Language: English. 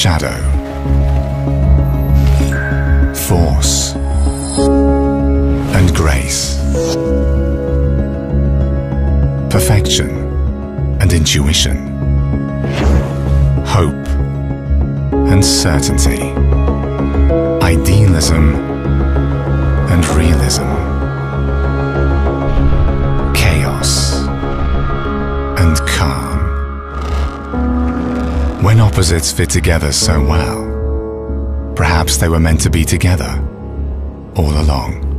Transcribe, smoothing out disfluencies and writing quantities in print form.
shadow, force and grace, perfection and intuition, hope and certainty, idealism and realism, chaos and calm. When opposites fit together so well, perhaps they were meant to be together all along.